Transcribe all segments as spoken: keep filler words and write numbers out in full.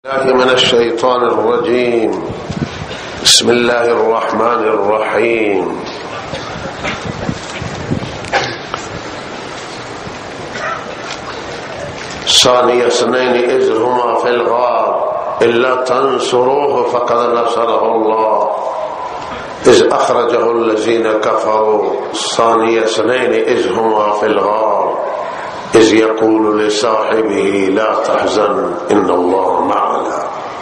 من الشيطان الرجيم. بسم الله الرحمن الرحيم. ثاني اثنين إذ هما في الغار إلا تنصروه فقد نصره الله إذ أخرجه الذين كفروا ثاني اثنين إذ هما في الغار إذ يقول لصاحبه لا تحزن إن الله معنا.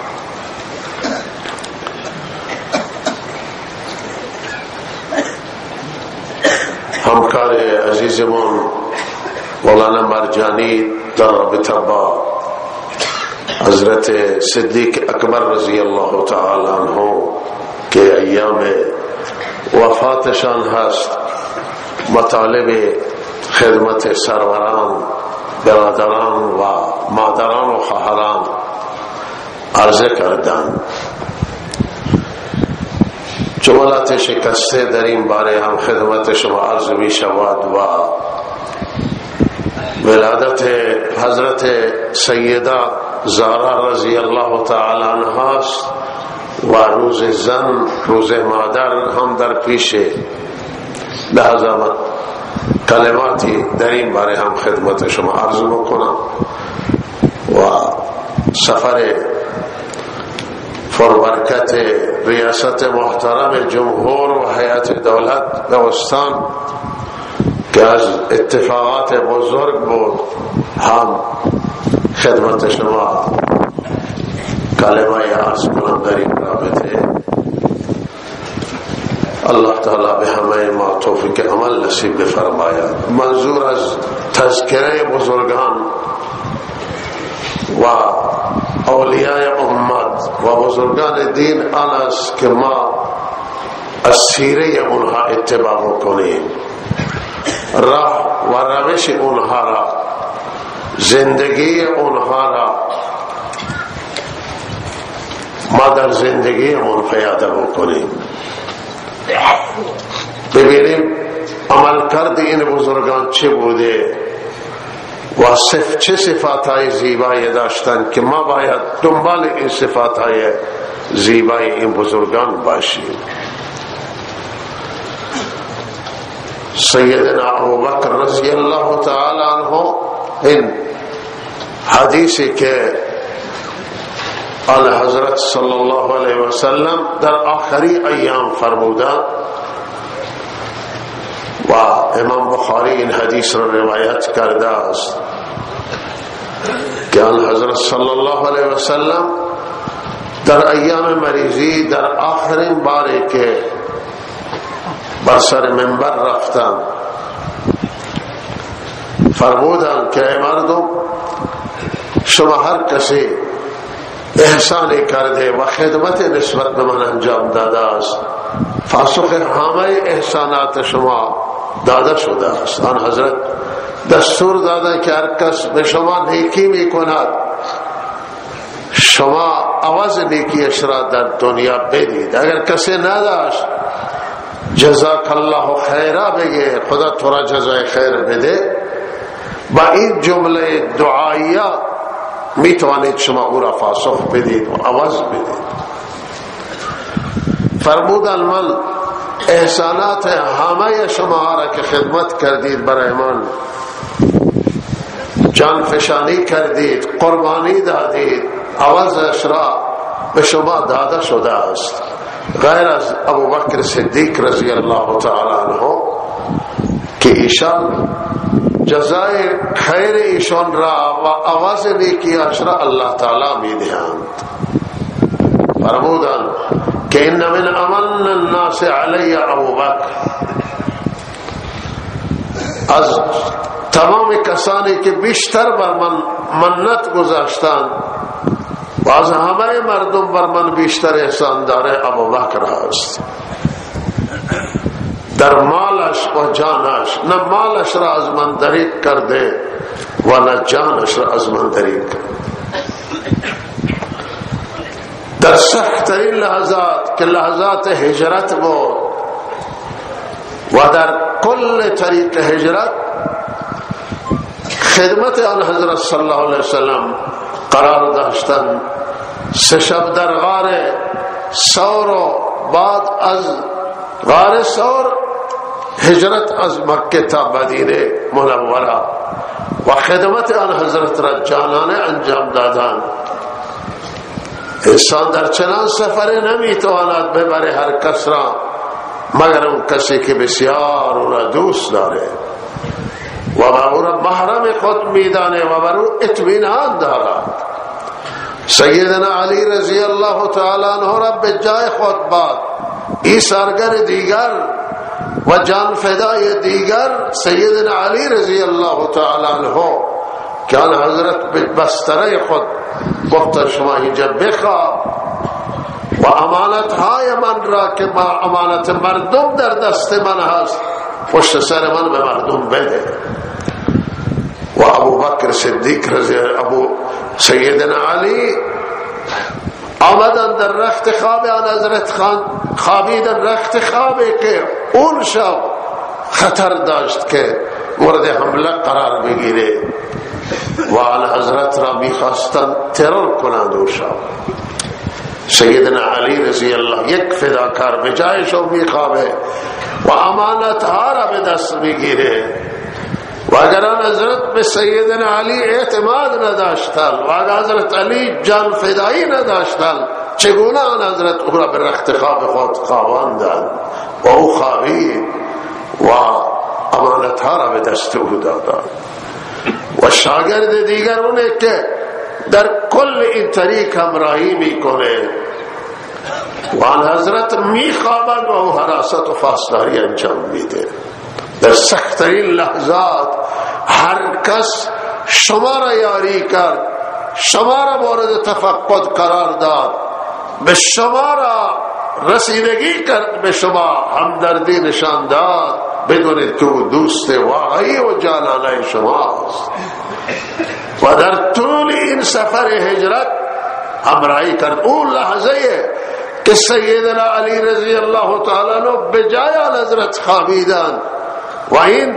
همکار عزیزمون مولانا مرجانی در رابطه با حضرت صدیق اکبر رضی الله تعالی عنہ که ایام وفاتشان هست مطالب خدمت سروران برادران و مادران و خواهران عرضه کردند. جملات شکسته در این باره هم خدمت شما عرض می شود و ولادت حضرت سیده زارا رضی الله تعالی عنها است و روز زن روز مادر هم در پیش، لحظه کلماتی در این باره هم خدمت شما عرض میکنم و سفر فربرکت ریاست محترم جمهور و هیئت دولت به استان که از اتفاقات بزرگ بود هم خدمت شما کلمه عرض کنم در این رابطه. الله تعالی به همه ما توفیق عمل نصیب بفرماید. منظور از تذکره بزرگان و اولیاء امت و بزرگان دین آن است که ما از سیره اونها اتباع کنیم، راه و روش اونها را، زندگی اونها را ما در زندگی اون پیاده بکنیم، ببینیم عمل کرد این بزرگان چه بوده و صف چه صفاتهای زیبایی داشتن که ما باید دنبال این صفاتهای زیبایی این بزرگان باشیم. سیدنا ابوبکر رضی الله تعالی عنہ این حدیثی که آن حضرت صلی الله علیه وسلم در آخری ایام فرمودند و امام بخاری این حدیث را روایت کرده است که آن حضرت صلی الله علیه وسلم در ایام مریضی در آخرین باری که بر سر منبر رفتند فرمودند که ای مردم، شما هر کسی احسانی کرده و خدمت نسبت به من انجام داده است، پاسخ همه احسانات شما داده شده است. آن حضرت دستور دادن که هر کس به شما نیکی می کند شما عوض نیکیش را در دنیا بدید. اگر کسی نداشت جزاک الله خیره بگه، خدا تو را جزای خیر بده. با این جمله دعاییه می توانید شما او را پاسخ بدید و عوض بدید. فرمودن من احسانات همه شما را که خدمت کردید برای من، جان فشانی کردید، قربانی دادید، عوضش را به شما داده شده است. غیر از ابوبکر صدیق رضی الله تعالی عنہ که ایشان جزای خیر ایشان را و عوض نیکیش را الله تعالی می دهند. فرمودند که ان من امن الناس علی ابوبکر، از تمام کسانی که بیشتر بر من منت گذاشتند و از همه مردم بر من بیشتر احسان داره ابوبکر است. در مالش و جانش، نه مالش را از من دریغ کرده و نه جانش را از من دریغ کرده. در سخت‌ترین لحظات که لحظات هجرت بود و در کل طریق هجرت خدمت آن حضرت صلی الله علیه وسلم قرار داشتن سه شب در غار ثور و بعد از غار ثور هجرت از مکه تا مدینه منوره و خدمت آن حضرت را جانانه انجام دادند. انسان در چنان سفر نمیتواند ببره هر کس را مگر اون کسی که بسیار او را دوست داره و او را محرم خود میدانه و بر او اطمینان دارد. سیدنا علی رضی الله تعالی عنہ را به جای خود باد ایثارگر دیگر و جان فدای دیگر سیدنا علی رضی الله تعالی عنہ که آن حضرت به بستره خود گفت شما اینجا بخواب و امانت های من را که ما امانت مردم در دست من هست پشت سر من به مردم بده. و ابو بکر صدیق رضی ابو سیدنا علی آمدن در رخت خواب آن حضرت خان خوابیدن رخت خوابی که اون شب خطر داشت که مورد حمله قرار بگیره و آن حضرت را میخواستن ترور کنند اون شب. سیدنا علی رضی الله یک فداکار به جایشو میخوابه و امانت ها را به دست میگیره و اگر آن حضرت به سیدنا علی اعتماد نداشتن و اگر حضرت علی جان فدایی نداشتن چگونه آن حضرت او را به رخت خواب خود خواباندند و او خوابید و امانت ها را به دست او دادند. و شاگرد دیگر اونه که در کل این طریق همراهی میکنه و آن حضرت میخوابند و او حراست و فاسداری انجام میده. در سخت‌ترین لحظات هر کس شما را یاری کرد، شما را مورد تفقد قرار داد، به شما را رسیدگی کرد، به شما همدردی نشان داد، بدونید که او دوست واقعی و جانانه شماست و در طول این سفر هجرت همراهی کرد. اون لحظه که سیدنا علی رضی الله تعالی عنہ به جای آن حضرت خوابیدند و این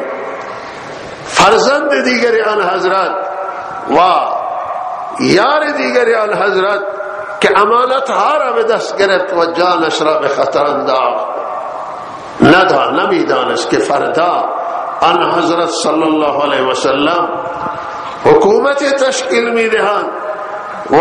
فرزند دیگری آن حضرت و یار دیگری آن حضرت که امانت ها را به دست گرفت و جانش را به خطر انداخت ندا نمیدانست که فردا آن حضرت صلی الله علیه وسلم حکومت تشکیل میدهند و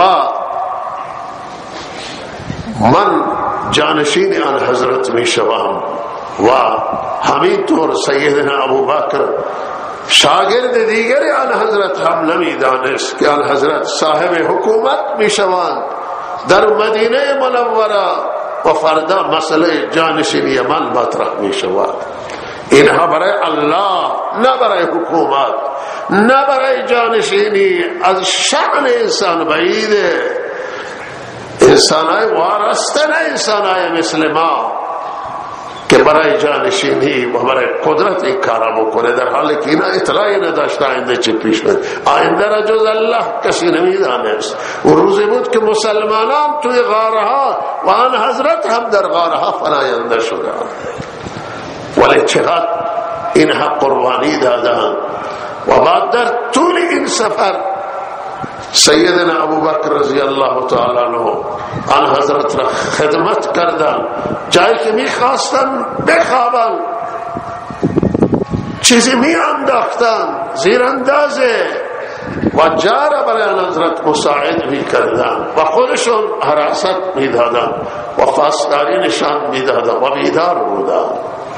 من جانشین آن حضرت میشوم و همینطور سیدنا ابو بکر شاگرد دیگری آن حضرت هم نمیدانست که آن حضرت صاحب حکومت میشوند در مدینه منوره و فردا مسئله جانشینی من مطرح میشود. اینها برای الله نه برای حکومت نه برای جانشینی از شأن انسان بعیده. انسانای وارسته نه انسانای مثل ما که برای جانشینی و برای قدرت این کارا بکنه، در حالی که اینا اطلاعی نداشت آینده چه پیش بید. آینده را جز الله کسی نمیدانست. اون روزی بود که مسلمانان توی غارها و آن حضرت هم در غارها فراینده شدند، ولی چقدر اینها قربانی دادند. و بعد در طول این سفر سیدنا ابو بکر رضی الله تعالی عنہ آن حضرت را خدمت کردند، جایی که میخواستن بخوابند چیزی می انداختن زیراندازه و جا را برای آن حضرت مساعد می کردن و خودشون حراست می دادن و فاسداری نشان می دادن و بیدار بودن.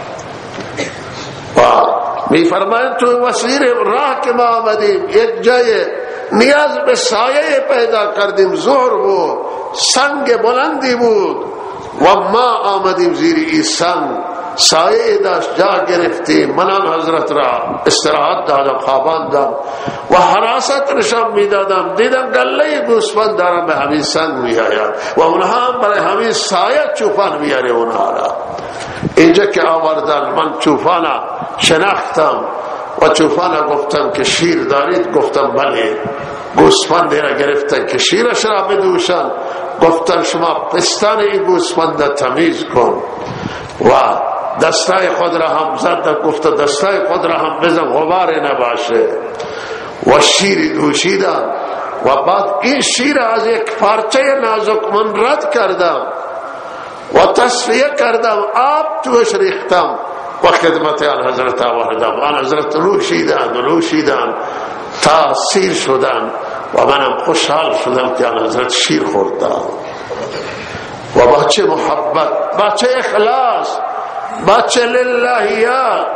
و می فرمایند تو مسیر راه که ما آمدیم یک جای نیاز به سایه پیدا کردیم، ظهر بود، سنگ بلندی بود و ما آمدیم زیر این سنگ، سایه داشت، جا گرفتیم. من آن حضرت را استراحت دادم، خواباندم و حراست نشان می دادم. دیدم گله گوسفند دارم به همین سنگ می آید و اونها هم برای همین سایه چوپان میاره اونها را. اینجا که آوردن من چوپانا شناختم و چوپانا گفتم که شیر دارید؟ گفتم بله. گوسفندی را گرفتن که شیرش را بدوشن، گفتن شما پستان این گوسفند تمیز کن و دستای خود را هم زد، گفت دستای خود را هم بزن غبار نباشه و شیری دوشیدن و بعد این شیر از یک پارچه نازک من رد کردم و تصفیه کردم، آب توش ریختم و خدمت آن حضرت آوردم. آن حضرت نوشیدن و نوشیدن تا سیر شدن و منم خوشحال شدم که آن حضرت شیر خوردم. و بچه محبت، بچه اخلاص، بچه للهیات.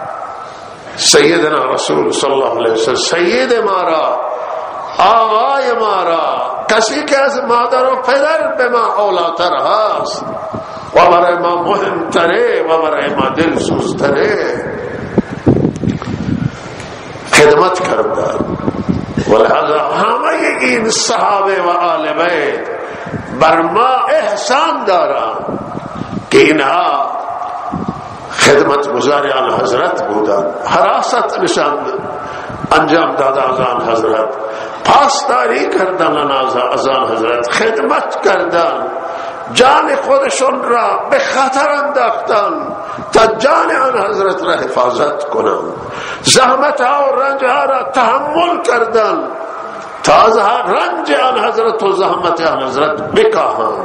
سیدنا رسول صلی اللہ علیہ وسلم سید مارا، آقای مارا، کسی که از مادر و پدر به ما اولاتر هست و برای ما مهمتره و برای ما دلسوزتره خدمت کردن. ولهذا همه این صحابه و آل بیت بر ما احسان دارن که اینها خدمت گزاری آن حضرت بودن، حراست نشان انجام دادن از آن حضرت، پاسداری کردن از آن حضرت، خدمت کردن، جان خودشون را به خطر انداختن تا جان آن حضرت را حفاظت کنند، زحمت ها و رنج ها را تحمل کردن تا از رنج آن حضرت و زحمت آن حضرت بکاهند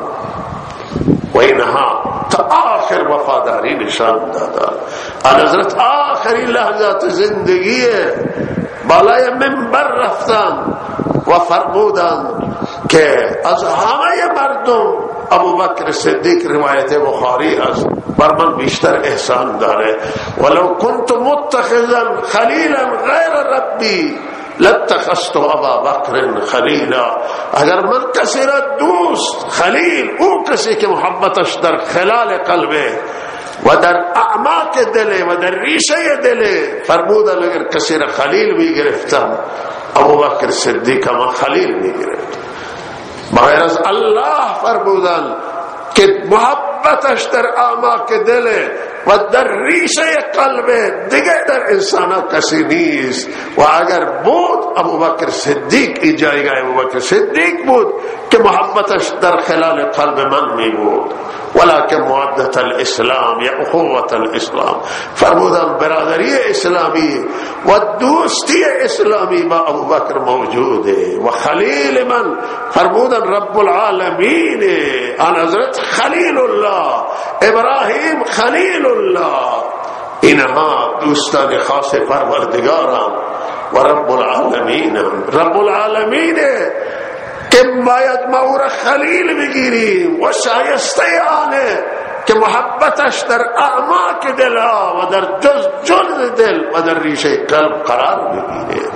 و اینها تا آخر وفاداری نشان دادن. آن حضرت آخری لحظات زندگی بالای منبر رفتن و فرمودند که از همه مردم ابوبکر صدیق، روایت بخاری است، بر من بیشتر احسان داره. ولو كنت متخذا خلیلا غیر ربی لاتخذت ابا بکر خلیلا. اگر من کسی را دوست، خلیل، او کسی که محبتش در خلال قلبه و در اعماق دل و در ریشه دل، فرمودن اگر کسی را خلیل می گرفتم ابوبکر صدیق ما خلیل می گرفت. بغیر از الله فرمودن که محبتش در اعماق دل و در ریشه قلب دیگه در انسان کسی نیست. و اگر بود ابوبکر صدیق ای جایگاه ابوبکر صدیق بود که محبتش در خلال قلب من می بود. ولكن مودت الاسلام یا اخوت الاسلام، فرمودن برادری اسلامی و دوستی اسلامی با ابوبکر موجوده. و خلیل من فرمودن رب العالمین، آن حضرت خلیل الله، ابراهیم خلیل الله، اینها دوستان خاص پروردگاران و رب العالمین. رب العالمین که باید ما او را خلیل بگیریم و شایسته آنه که محبتش در اعماق دل ها و در جز جز دل و در ریشه قلب قرار بگیره.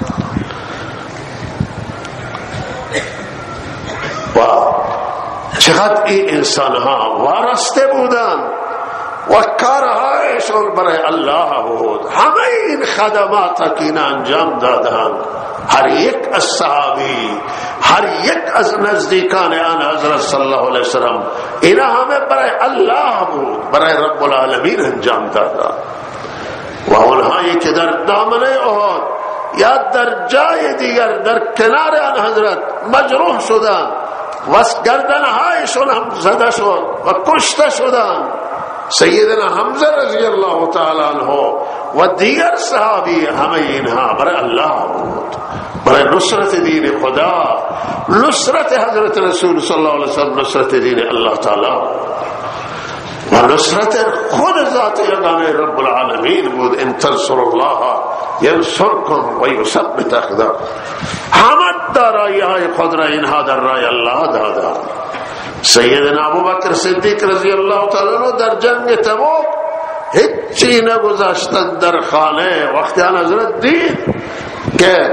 و چقدر این انسان ها وارسته بودن و کارهایشون برای الله بود. همه این خدمات که این انجام دادن، هر یک از صحابی، هر یک از نزدیکان آن حضرت صلی الله علیه وسلم، اینا همه برای الله بود، برای رب العالمین انجام دادن. و اونهایی که در دامنه احد یا در جای دیگر در کنار آن حضرت مجروح شدن و گردنهایشون هم زده شد و کشته شدن، سیدنا حمزه رضی الله تعالی عنه و دیگر صحابی، همه اینها برای الله بود، برای نصرت دین خدا، نصرت حضرت رسول صلی الله علیه وسلم، نصرت دین الله تعالی و نصرت خود ذات یگانه رب العالمین بود. ان تنصر الله ینصرکم و یثبت اقدام. همه دارایی های خود را اینها در راه الله دادند. سیدنا ابوبکر صدیق رضی الله تعالی عنہ در جنگ تبوک هیچی نگذاشتند در خانه. وقتی آن حضرت دید که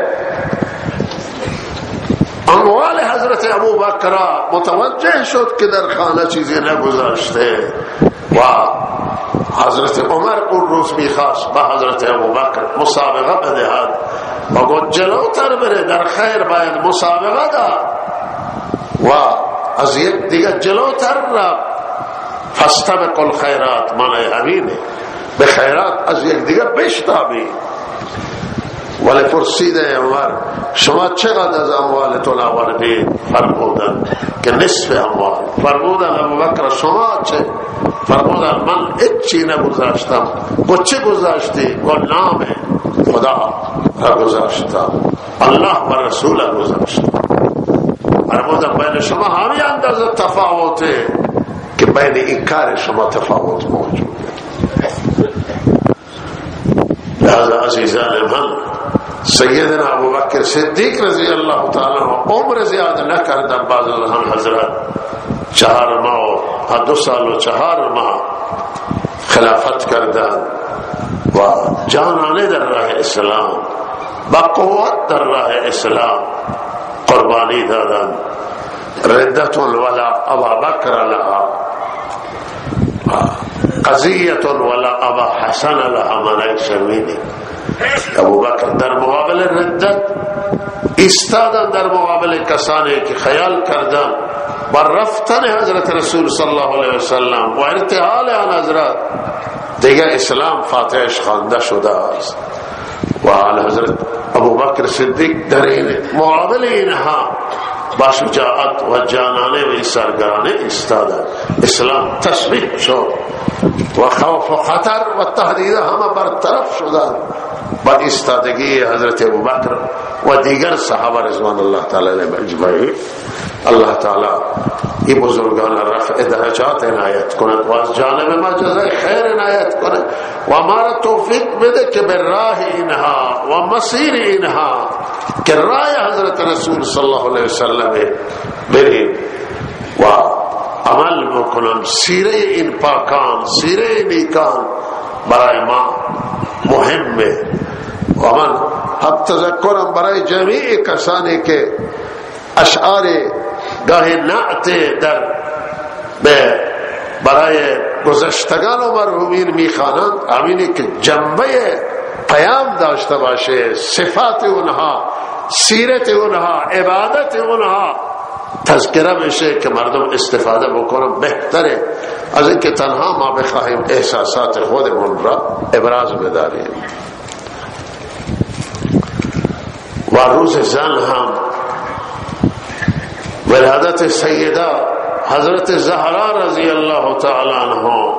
اموال حضرت ابوبکر متوجه شد که در خانه چیزی نگذاشته و حضرت عمر اون روز میخواست با حضرت ابوبکر مسابقه بدهد و گفت جلوتر بره، در خیر باید مسابقه داد و از یک دیگه جلوتر رفت. فاستبقوا الخیرات، معنی همینه، به خیرات از یک دیگه بشتابی. ولی پرسید عمر شما چقدر از اموالتون آوردید؟ فرمودن که نصف اموال. فرمودن ابوبکر شما چه؟ فرمودن من هیچی نگذاشتم. گفت چه گذاشتی؟ گفت نامه. خدا را گذاشتا، الله و رسول را گذاشتا. فرموده بین شما همین اندازه تفاوته که بین این کار شما تفاوت موجود ہے. لہذا عزیزان من، سیدنا ابوبکر صدیق رضی اللہ تعالی عنہ عمر زیاد نہ کردن. بعض از هم حضرت چهار ماه و دو سال و چهار ماه خلافت کردن و جانانه در راه اسلام با قوت در راه اسلام قربانی دادن. ردت ولا ابابکر لها قضیت ولا ابا حسن لها. منع شرمینی ابوبکر در مقابل ردت ایستادن، در مقابل کسانی که خیال کردن بر رفتن حضرت رسول صلی الله علیه وسلم و ارتحال آن حضرت دیگر اسلام فاتحش خوانده شده است. و حضرت ابوبکر صدیق در این مقابل اینها با شجاعت و جانانه و سرگرانه ایستادن. اسلام تثبیت شد و خوف و خطر و تهدید همه برطرف شدن با ایستادگی حضرت ابوبکر و دیگر صحابه رضوان الله تعالی علیهم اجمعین. الله تعالی این بزرگان رفع درجات عنایت کند و از جانب ما جزای خیر عنایت کند و ما را توفیق بده که به راه اینها و مسیر اینها که راه حضرت رسول صلی الله علیه وسلم بریم و عمل بکنم. سیره این پاکان، سیره نیکان برای ما مهمه و من هم تذکرم برای جمیع کسانی که اشعار گاه نعت در به برای گذشتگان و مرحومین میخوانند، همینی که جنبه پیام داشته باشه، صفات اونها، سیرت اونها، عبادت اونها تذکره بشه که مردم استفاده بکنن. بهتره از اینکه تنها ما بخواهیم احساسات خودمون را ابراز بداریم. و روز زن هم ولادت سیده حضرت زهرا رضی الله تعالی عنها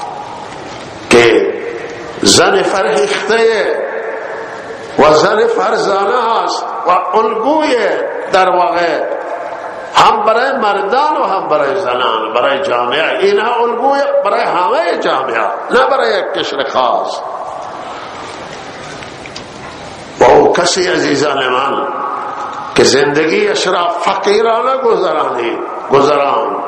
که زن فرهیخته و زن فرزانه است و الگوی در واقع هم برای مردان و هم برای زنان، برای جامعه. اینها الگوی برای همه جامعه، نه برای یک کشور خاص. و او کسی عزیزان من که زندگیش را فقیرانه گذرانی گذراند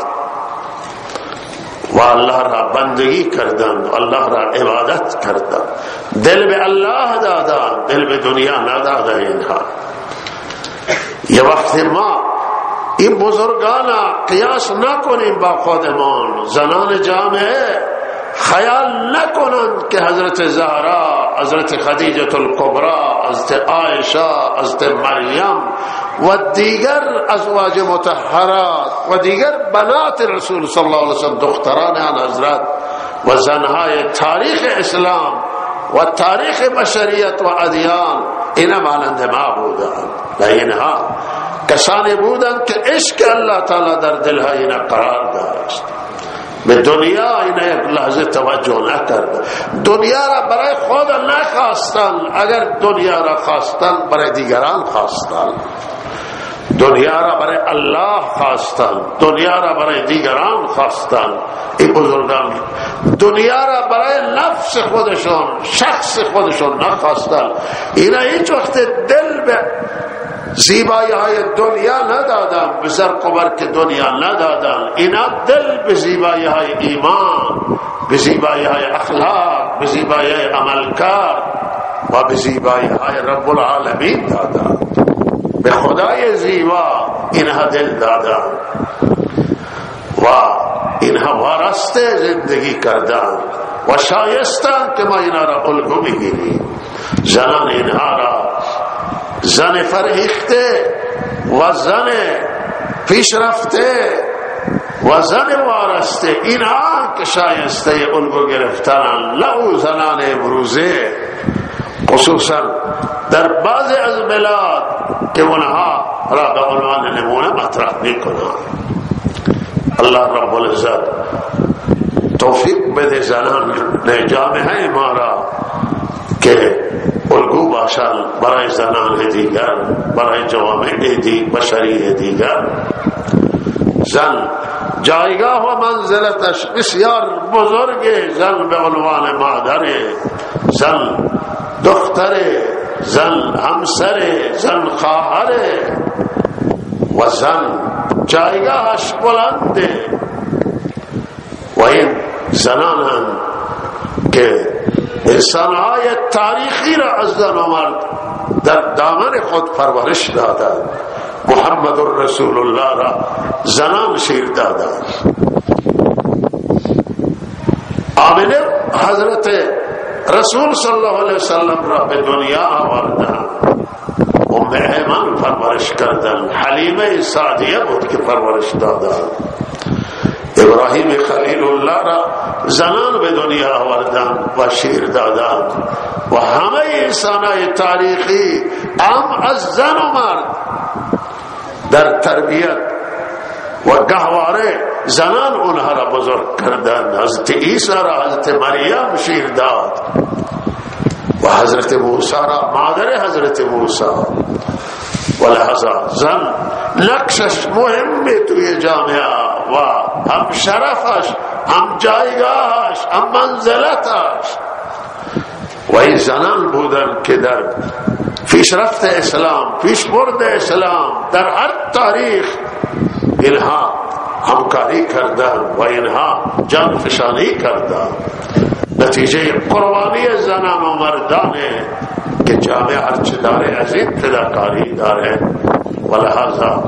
و الله را بندگی کردند، الله را عبادت کردند، دل به الله دادند، دل به دنیا ندادند. اینها یه وقت ما این بزرگان قیاس نکنیم با خودمان، زنان جامعه خیال نکنند که حضرت زهرا، حضرت خدیجه الکبری، حضرت عایشه، حضرت مریم و دیگر ازواج مطهرات و دیگر بنات رسول صلی الله علیه وسلم، دختران آن حضرت و زنهای تاریخ اسلام و تاریخ بشریت و ادیان اینا مانند ما بودند. و اینها کسانی بودند که عشق الله تعالی در دلها اینا قرار داشت. به دنیا اینا یک لحظه توجه نکرد، دنیا را برای خود نخواستن، اگر دنیا را خواستن برای دیگران خواستن، دنیا را برای الله خواستن، دنیا را برای دیگران خواستن. این بزرگان دنیا را برای نفس خودشون، شخص خودشون نخواستن. اینا هیچ وقت دل به زیبایی های دنیا ندادن، به زرق و برق دنیا ندادن. اینا دل به زیبایی های ایمان، به زیبایی های اخلاق، به زیبایی های عملکار و به زیبایی های رب العالمین دادن. به خدای زیبا اینها دل دادن و اینها وارسته زندگی کردن و شایستن که ما اینها را الگو بگیریم. زنان اینها را زن فرهیخته و زن پیشرفته و زن وارسته اینها که شایسته الگو گرفتن، لو زنان امروزه خصوصا در بعضی از بلاد که اونها را به عنوان نمونه مطرح میکنن. الله رب العزت توفیق بده زنان جامعه ما را که الگو باشد برای زنان دیگر، برای جوامع دیگر، بشری دیگر. زن جایگاه و منزلتش بسیار بزرگه. زن به عنوان مادر، زن دختر، زن همسر، زن خواهر، و زن جایگاهش بلنده. و این زنانند که انسانهای تاریخی را از زن و مرد در دامن خود پرورش دادند. محمد رسول الله را زنان شیر دادند. آمنه حضرت رسول صلی الله علیه وسلم را به دنیا آوردند. ام ایمن پرورش کردند. حلیمه سعدیه بود که پرورش دادند. ابراهیم خلیل الله را زنان به دنیا آوردند و شیر دادند. و همه انسانای تاریخی هم از زن و مرد در تربیت و گهواره زنان اونها را بزرگ کردند. حضرت عیسی را حضرت مریم شیر داد و حضرت موسی را مادر حضرت موسی. و لحظا زن نقشش مهمه توی جامعه و هم شرفش، هم جایگاهش، هم منزلتش. و این زنان بودن که در پیشرفت اسلام، پیشبرد اسلام در هر تاریخ اینها همکاری کردن و اینها جان فشانی کردن. نتیجه قربانی زنان و مردانه که جامعه هرچه داره از این فداکاری داره. و لحاظا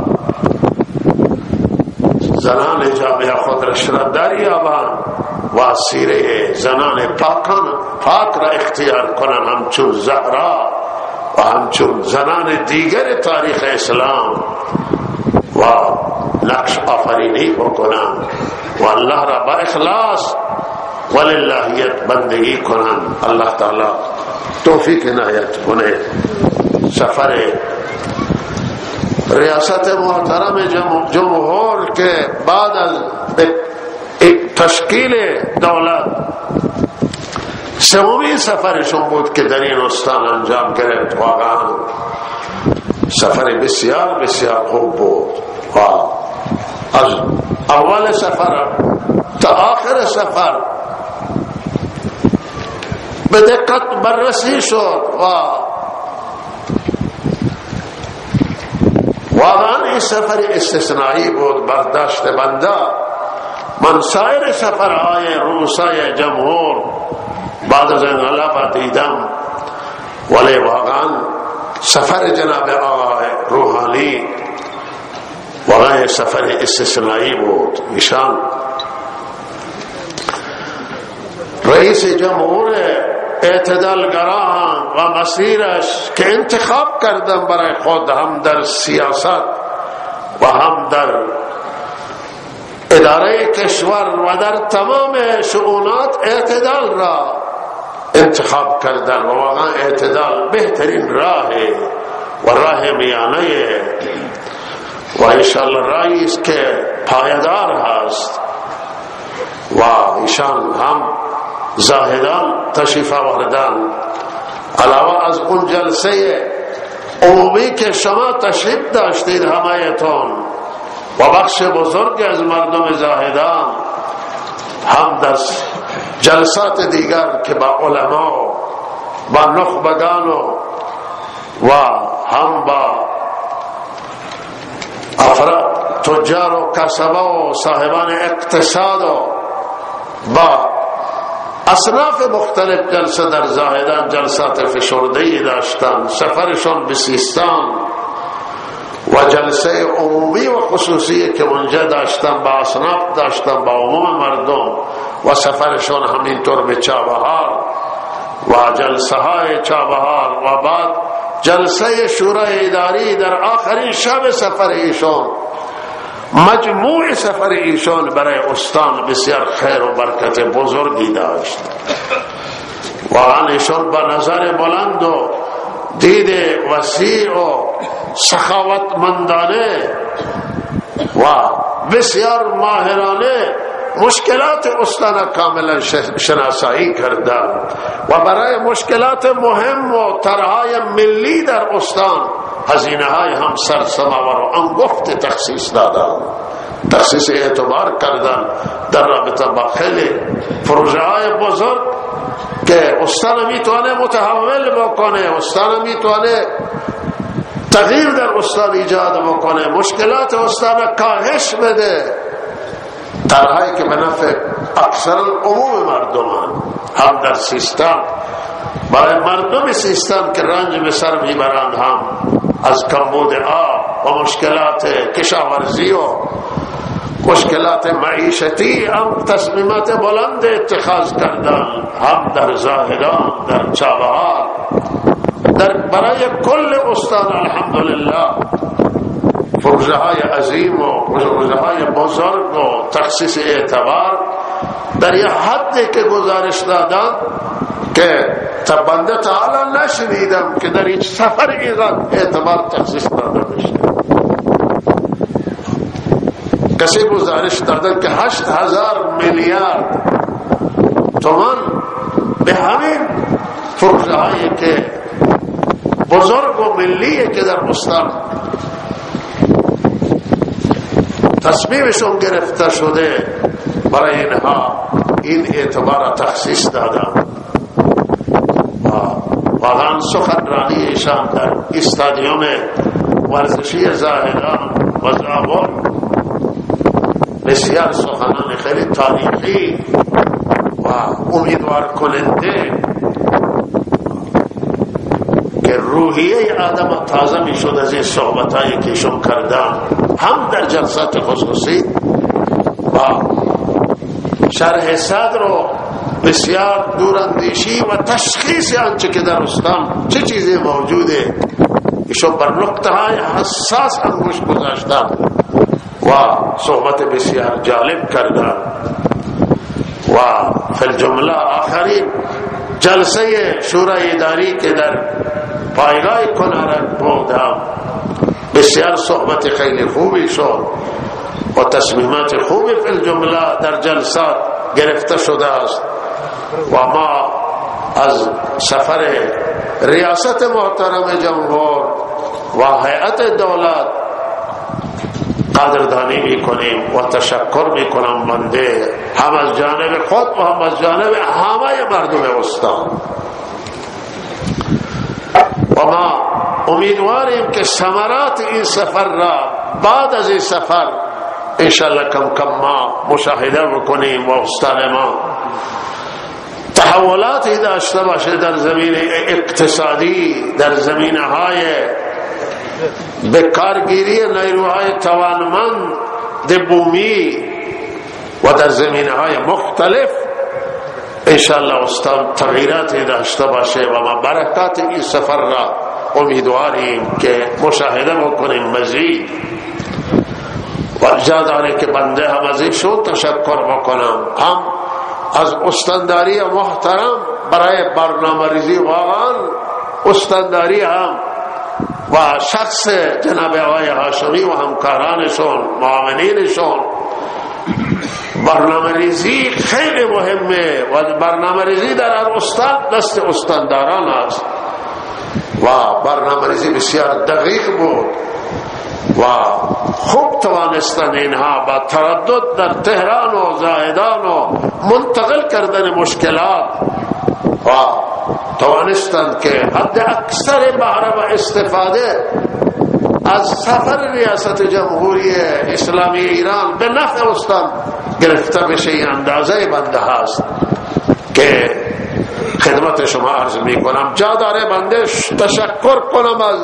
زنان جامعه خود را شرداری آبان و سیره زنان پاکان پاک را اختیار کنن، همچون زهرا و همچون زنان دیگر تاریخ اسلام، و نقش آفرینی بکنن و الله را با اخلاص و للهیت بندگی کنن. الله تعالی توفیق عنایت کنه. سفر ریاست محترم جمهور که بعد از تشکیل دولت سومین سفرشون بود که در این استان انجام گرفت، واقعا سفر بسیار بسیار خوب بود. و از اول سفر تا آخر سفر به دقت بررسی شد و واقعا این سفر استثنایی بود، برداشت بنده. من سایر سفرهای روسای جمهور بعد از انقلاب دیدم، ولی واقعا سفر جناب آقای روحانی واقعا سفر استثنایی بود. ایشان رئیس جمهور اعتدالگران و مسیرش که انتخاب کردن برای خود، هم در سیاست و هم در اداره کشور و در تمام شؤونات اعتدال را انتخاب کردن. و واقعا اعتدال بهترین راه و راه میانه و انشاءالله راهی است که پایدار هست. و ایشان هم زاهدان تشریف آوردن، علاوه از اون جلسه عمومی که شما تشریف داشتید همایتون و بخش بزرگ از مردم زاهدان، هم در جلسات دیگر که با علما با نخبگان و هم با افراد تجار و کسبه و صاحبان اقتصاد و با اصناف مختلف جلسه در زاهدان جلسات فشرده‌ای داشتن. سفرشون به سیستان و جلسه عمومی و خصوصی که اونجا داشتن با اصناف داشتن با عموم مردم، و سفرشون همینطور به چابهار و جلسه های چابهار و بعد جلسه شورای اداری در آخرین شب سفر ایشون. مجموع سفر ایشان برای استان بسیار خیر و برکت بزرگی داشت. واقعا ایشان با نظر بلند و دید وسیع و سخاوتمندانه و بسیار ماهرانه مشکلات استان کاملا شناسایی کردن و برای مشکلات مهم و طرحهای ملی در استان هزینه های هم سرسماور و انگفت تخصیص دادن، تخصیص اعتبار کردن در رابطه با خیلی پروژه های بزرگ که استان میتونه متحول بکنه، استان میتونه تغییر در استان ایجاد بکنه، مشکلات استان کاهش بده، طرحی که به نفع اکثر عموم مردمان هم در سیستان برای مردم سیستان که رنج به سر میبرند هم از کمبود آب و مشکلات کشاورزی و مشکلات معیشتی هم تصمیمات بلند اتخاذ کردن، هم در زاهدان، در چابهار، در برای کل استان الحمدلله پروژه های عظیم و پروژه های بزرگ و تخصیص اعتبار در یه حدی که گزارش دادن که تا بنده تا حالا نشنیدم که در هیچ سفر اینقدر اعتبار تخصیص داده بشه. کسی گزارش دادن که هشت هزار میلیارد تومان به همین پروژه هایی که بزرگ و ملیه که در استان تصمیمشون گرفته شده برای اینها این اعتبار تخصیص دادن. واقعا سخنرانی ایشان در استادیوم ورزشی زاهدان و زابل بسیار سخنان خیلی تاریخی و امیدوار کننده که روحیه آدم تازه می شد از این صحبتایی که ایشون کردن، هم در جلسات خصوصی و شرح صدر و بسیار دوراندیشی و تشخیص آنچه که در استان چه چیزی موجوده ایشون بر نقطه های حساس انگوش گذاشتن و صحبت بسیار جالب کردن. و فی الجمله آخرین جلسه شورای اداری که در پایگاه کنارک بود هم بسیار صحبت خیلی خوبی شد و تصمیمات خوبی فی الجمله در جلسات گرفته شده است و ما از سفر ریاست محترم جمهور و هیئت دولت قدردانی میکنیم و تشکر میکنم بنده هم از جانب خود و هم از جانب همه مردم استان. و ما امیدواریم که ثمرات این سفر را بعد از این سفر انشاءالله کم کم ما مشاهده بکنیم و استان ما تحولاتی داشته باشه در زمین اقتصادی، در زمینه های بکارگیری نیروهای توانمند بومی و در زمینه های مختلف انشاءالله استان تغییراتی داشته باشه و ما برکات این سفر را امیدواریم که مشاهده بکنیم مزید. و جا داره که بنده هم از ایشون تشکر بکنم، هم از استانداری محترم برای برنامه ریزی، واقعا استانداری هم و شخص جناب آقای هاشمی و همکارانشون معاونینشون برنامه ریزی خیلی مهمه و برنامه ریزی در هر استان دست استانداران است و برنامه ریزی بسیار دقیق بود و خوب توانستن اینها با تردد در تهران و زاهدان و منتقل کردن مشکلات و توانستن که حد اکثر بهره و استفاده از سفر ریاست جمهوری اسلامی ایران به نفع استان گرفته بشه. این اندازه بنده هست که خدمت شما عرض می کنم. جا داره بنده تشکر کنم از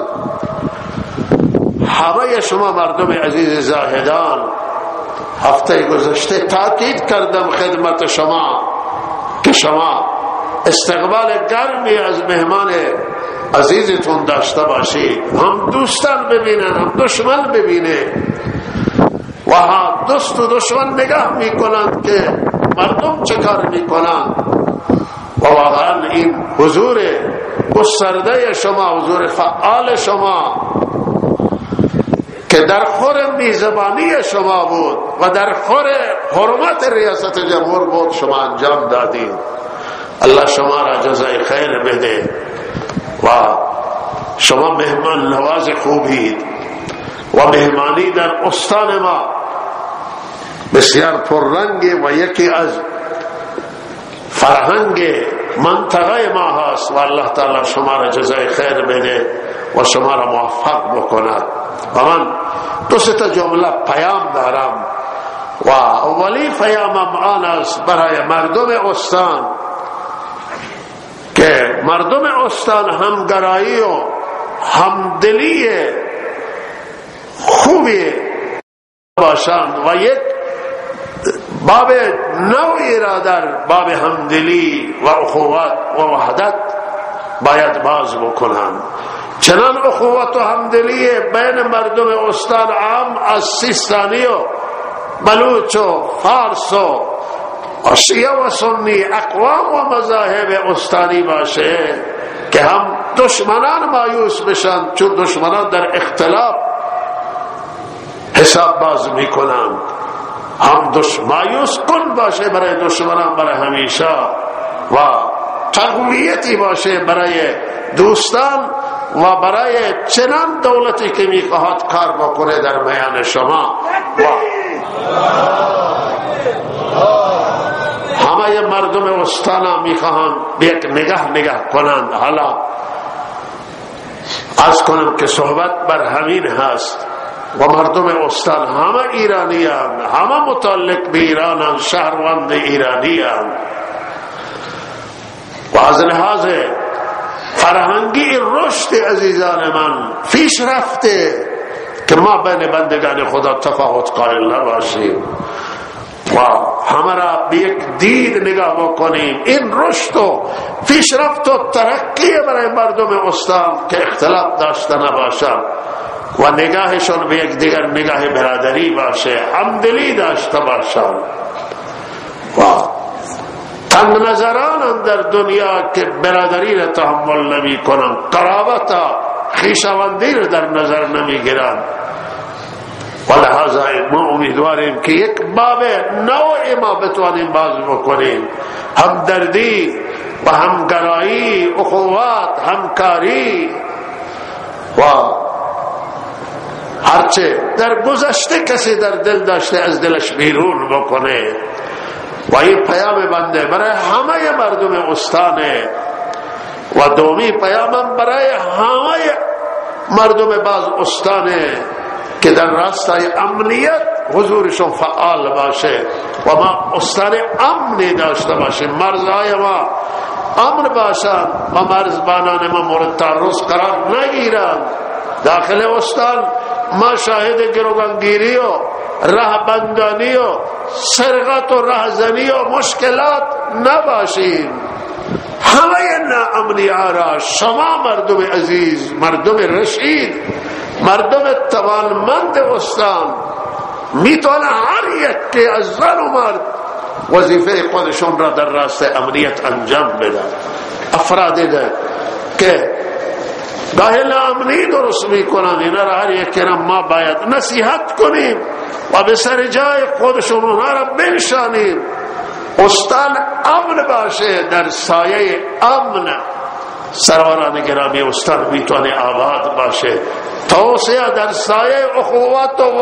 همه شما مردم عزیز زاهدان. هفته گذشته تاکید کردم خدمت شما که شما استقبال گرمی از مهمان عزیزتون داشته باشید، هم دوستان ببینن هم دشمن ببینه و ها دوست و دشمن نگاه میکنند که مردم چه کار میکنند و واقعا این حضور گسترده شما، حضور فعال شما که در خور میزبانی شما بود و در خور حرمت ریاست جمهور بود شما انجام دادید. الله شما را جزای خیر بده و شما مهمان نواز خوبید و مهمانی در استان ما بسیار پررنگ و یکی از فرهنگ منطقه ما هست و الله تعالی شما را جزای خیر بده و شما را موفق بکند. و من دو سه جمله پیام دارم و اولی پیامم آن است برای مردم استان که مردم استان همگرایی و همدلی خوبی باشند و یک باب نوعی را در باب همدلی و اخوت و وحدت باید باز بکنند. چنان اخوت و همدلی بین مردم استان عام از سیستانی و بلوچ و فارس و شیعه و سنی اقوام و مذاهب استانی باشه که هم دشمنان مایوس بشن، چون دشمنان در اختلاف حساب باز میکنند. هم دش مایوس کن باشه برای دشمنان برای همیشه و تقویتی باشه برای دوستان و برای چنان دولتی که میخواهد کار بکنه در میان شما و همه مردم استان میخواهند یک نگاه نگاه کنند. حالا عرض کنم که صحبت بر همین هست و مردم استان همه ایرانیان، همه متعلق به ایرانند، شهروند ایرانیان و از لحاظ فرهنگی رشد عزیزان من پیش رفته که ما بین بندگان خدا تفاوت قائل نباشیم و همه را به یک دید نگاه بکنیم. این رشد و پیشرفت و ترقی برای مردم استان که اختلاف داشته نباشند و نگاهشون به یک دیگر نگاه برادری باشه، همدلی داشته باشند و تنگ نظران در دنیا که برادری را تحمل نمی کنند، قرابت خویشاوندی را در نظر نمی گیرند. و لحاظا ما امیدواریم که یک باب نوعی ما بتوانیم باز بکنیم، همدردی و همگرایی، اخوات، همکاری و هرچه در گذشته کسی در دل داشته از دلش بیرون بکنه. و این پیام بنده برای همه مردم استانه و دومی پیامم برای همه مردم باز استانه که در راستای امنیت حضورشون فعال باشه و ما استان امنی داشته باشیم، مرزهای ما امن باشند و مرزبانان ما مورد تعرض قرار نگیرند. داخل استان ما شاهد گروگانگیری و رهبندانی و سرقت و رهزنی و مشکلات نباشیم. همه ناامنی را شما مردم عزیز، مردم رشید، مردم توانمند استان میتونه هر یک که از زن و مرد وظیفه خودشون را در راست امنیت انجام بدن. افرادی ده که گاهی ناامنی درست میکنن، اینا را هر یک را ما باید نصیحت کنیم و به سر جای خودشون اونها را بنشانیم. استان امن باشه، در سایه امن سروران گرامی استان میتونه آباد باشه. توسعه در سایه اخوت و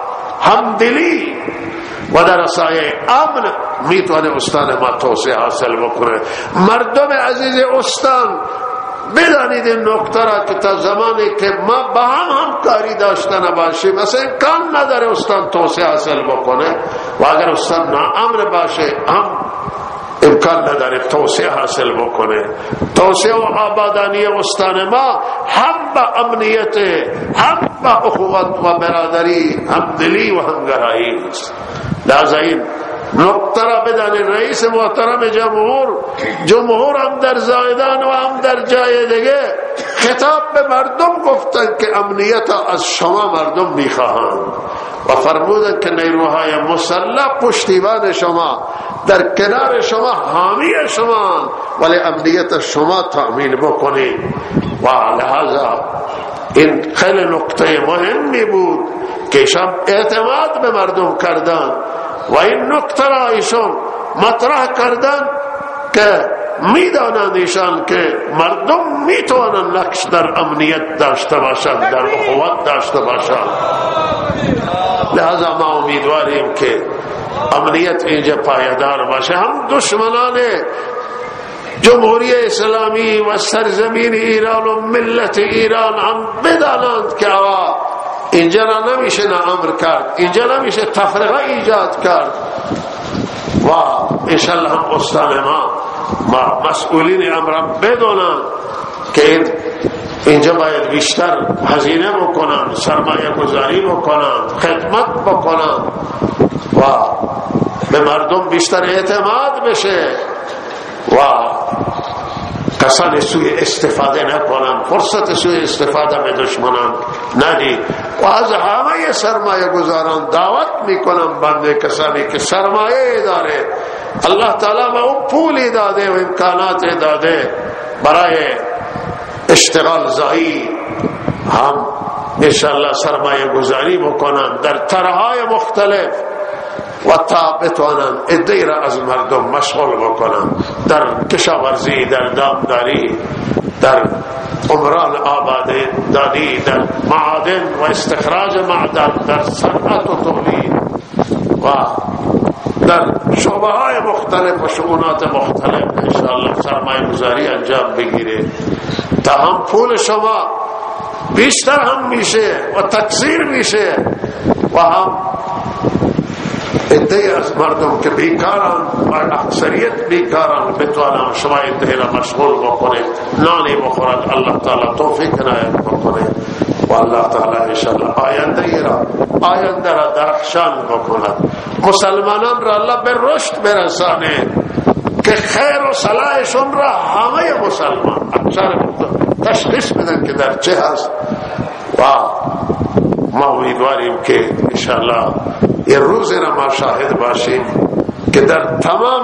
همدلی و در سایه امن میتونه استان ما توسعه حاصل بکنه. مردم عزیز استان بدانید این نکته را که تا زمانی که ما با هم همکاری داشته نباشیم مثلا امکان نداره استان توسعه حاصل بکنه و اگر استان ناامن باشه هم امکان نداره توسعه حاصل بکنه. توسعه و آبادانی استان ما هم با امنیت، هم با اخوت و برادری، همدلی و همگرایی است. لذا این نکته را بدانید. رئیس محترم جمهور جمهور هم در زایدان و هم در جای دیگه خطاب به مردم گفتن که امنیت از شما مردم میخواهند و فرمودن که نیروهای مسلح پشتیبان شما، در کنار شما، حامی شما، ولی امنیت شما تأمین بکنید. و لحاظا این خیلی نکته مهمی بود که ایشان اعتماد به مردم کردن و این نکته را ایشان مطرح کردن که میدانند ایشان که مردم میتوانند نقش در امنیت داشته باشند، در اخوت داشته باشند. لذا ما امیدواریم که امنیت اینجا پایدار باشه. هم دشمنان جمهوری اسلامی و سرزمین ایران و ملت ایران هم بدانند که آقا اینجا را نمیشه ناامر کرد، اینجا نمیشه تفرقه ایجاد کرد و انشالله هم استان ما ما مسئولین امر بدونن که اینجا باید بیشتر هزینه بکنن، سرمایه گذاری بکنن، خدمت بکنن و به مردم بیشتر اعتماد بشه و کسانی سوی استفاده نکنن، فرصت سوی استفاده به دشمنان ندید و از همه سرمایه گذاران دعوت میکنم بنده کسانی که سرمایه داره الله تعالی به اون پولی داده و امکانات داده برای اشتغال زایی هم انشاءالله سرمایه گذاری بکنن در طرحهای مختلف و تا بتوانند عده‌ای را از مردم مشغول بکنند در کشاورزی، در دامداری، در عمران آبادی، در معادن و استخراج معدن، در صنعت و تولید و در شعبه های مختلف و شؤونات مختلف انشاءالله سرمایه گذاری انجام بگیره تا هم پول شما بیشتر هم میشه و تکثیر میشه و هم عده از مردم که بیکارن و اکثریت بیکارن بتوانن شما عده را مشغول بکنه، نانی بخورد. الله تعالی توفیق عنایت بکنه و الله تعالی انشاءالله آینده را آینده را درخشان بکند، مسلمانان را الله به رشد برسانه که خیر و صلاحشون را همه مسلمان اکثر تشخیص بدن که در چه هست و ما امیدواریم که انشاءالله یه روزی را ما شاهد باشیم که در تمام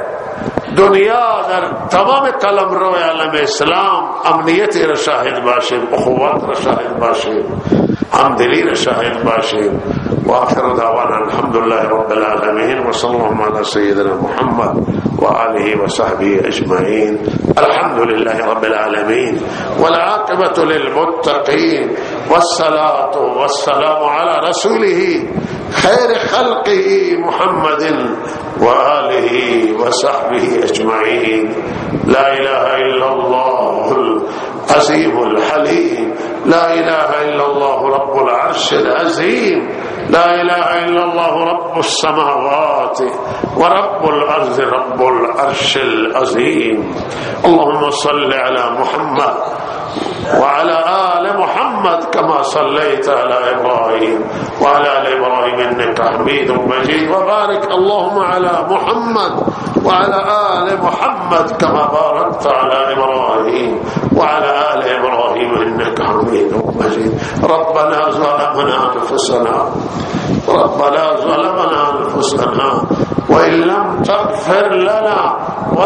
دنیا، در تمام قلمرو عالم اسلام امنیتی را شاهد باشیم، اخوات را شاهد باشیم، همدلی را شاهد باشیم. و آخر دعوانا الحمدلله رب العالمین و صلی الله علی سیدنا محمد و آله و صحبه اجمعین. الحمد لله رب العالمین والعاقبة للمتقین والصلاة والسلام على رسوله خير خلقه محمد وآله وصحبه أجمعين. لا إله إلا الله العظيم الحليم، لا إله إلا الله رب العرش العظيم، لا إله إلا الله رب السماوات ورب الأرض رب العرش العظيم. اللهم صل على محمد وعلى آل محمد كما صليت على إبراهيم وعلى آل إبراهيم إنك حميد مجيد، وبارك اللهم على محمد وعلى آل محمد كما باركت على إبراهيم وعلى آل إبراهيم إنك حميد مجيد. ربنا ظلمنا أنفسنا ربنا ظلمنا أنفسنا وإن لم تغفر لنا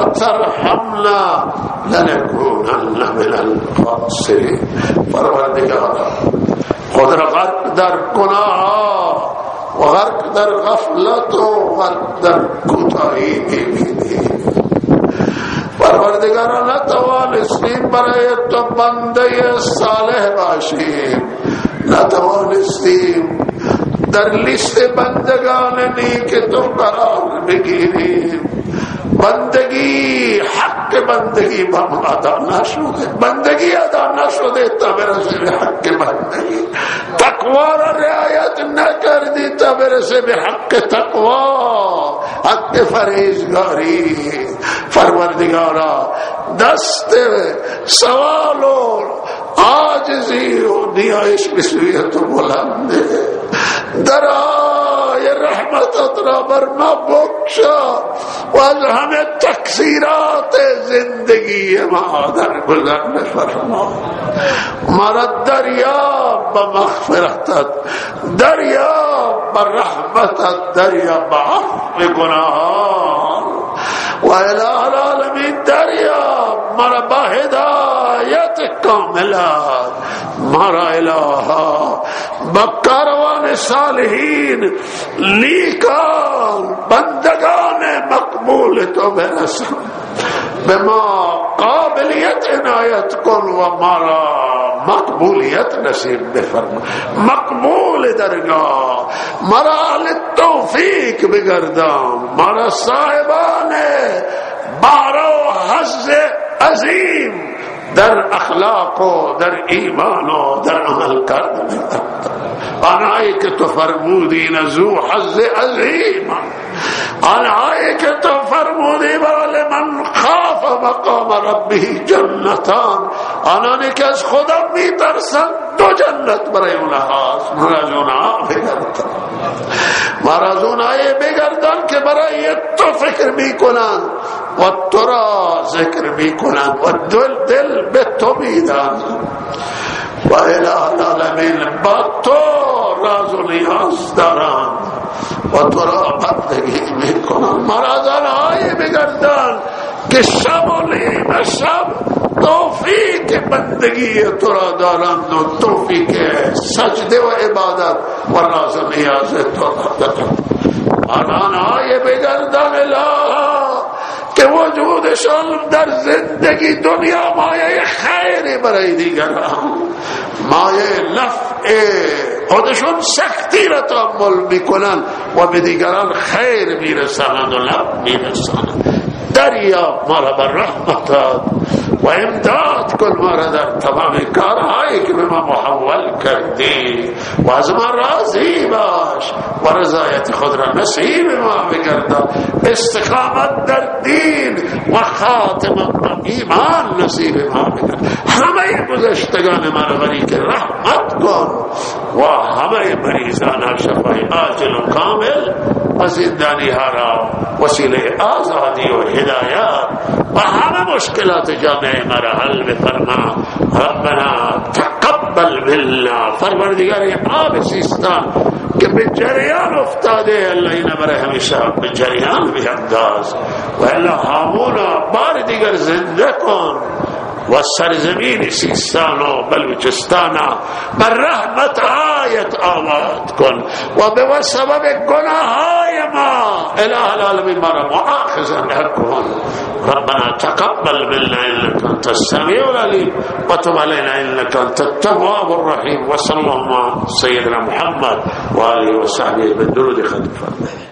وترحمنا لنكونن من الخاسرين. پروردگارا خود را غرق در گناه و غرق در غفلت و غرق در کوتاهی می‌بینیم. پروردگارا نتوانستیم برای تو بنده صالح باشیم، نتوانستیم در لیست بندگان نیک تو قرار بگیریم. بندگی حق بندگی با ما ادا نشده، بندگی ادا نشده تا برسه به حق بندگی. تقوا را رعایت نکردی تا برسه به حق تقوا، حق فرهیزگاری. پروردگارا دست سوال و عاجزی و نیایش به سوی تو بلنده، درای رحمتت را بر ما بکشا و از همه تقصیرات زندگی ما در گذر بفرما. مرا دریاب به مغفرتت، دریاب به رحمتت، دریاب به عفو گناهان و اله العالمین دریاب مرا با هدایت کاملات مرا الها با کاروان صالحین نیکان بندگان مقبول تو برسان به ما قابلیت عنایت کن و مرا مقبولیت نصیب بفرما مقبول درگاه مرا اهل توفیق بگردان مرا صاحبان بارا و حظ عظیم در اخلاق و در ایمان و در عمل کردن آنهایی که تو فرمودی نزو حظ عظیم آنهایی که تو فرمودی برای من خاف مقام ربی جنتان آنانی که از خدا می ترسن دو جنت برای اونهاست مرازونها بگردن مرازونهای بگردن که برای تو فکر می کنن و تو را ذکر می کنن و دل دل به تو می دن و اله العالمین با تو راز و نیاز دارن و تو را بندگی می کنن مرازانهای بگردن که شب و نیمه شب توفیق بندگی تو را دارند و توفیق سجده و عبادت و راز و نیاز تو دارند آنهای بگردن اله که وجودشان در زندگی دنیا مایه خیری برای دیگران مایه نفع خودشون سختی را تحمل میکنن و به دیگران خیر میرسانند و نفع میرسانند دریا ما را بر رحمتات و امداد کن ما را در تمام کارهایی که به ما محول کردی و از ما راضی باش و رضایت خود را نصیب ما بگردان استقامت در دین و خاتمت و ایمان نصیب ما بگردان همه گذشتگان ما را بری که رحمت کن و همه مریضان شفای عاجل و کامل و زندانی ها را وسیله آزادی و هدایت و همه مشکلات جامعه ما را حل بفرما ربنا تقبل منا پروردگار آب سیستان که به جریان افتاده الله این برای همیشه به جریان بینداز و الله هامونا بار دیگر زنده کن و سرزمین سیستان و بلوچستان بر رحمت آیت آباد کن و به سبب گناه های ما اله العالمین ما را مؤاخذه نکن ربنا تقبل منا انك انت السميع العليم وتب علينا انك انت التواب الرحيم وصلى الله على سيدنا محمد و آله و صحبه بالدرود خليفه